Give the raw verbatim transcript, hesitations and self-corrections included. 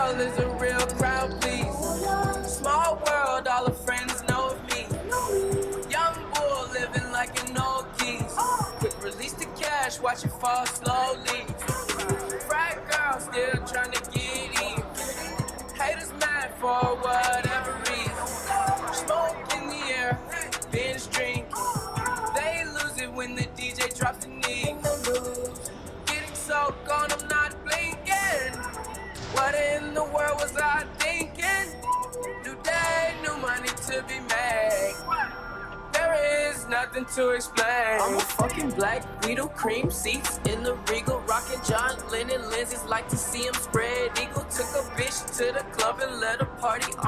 world is a real crowd, please. Small world, all the friends know of me. Young bull living like an old geese. Quick release the cash, watch it fall slowly. Frat girl still trying to get in. Haters mad for whatever reason. Smoke in the air, binge drinking. They lose it when the D J drops the knee. Getting so gone, I'm not blinking. What in the world was I thinking? New day, new money to be made. There is nothing to explain. I'm a fucking black Beetle, cream seats in the Regal, rocking John Lennon lenses, like to see him spread eagle. Took a bitch to the club and let her party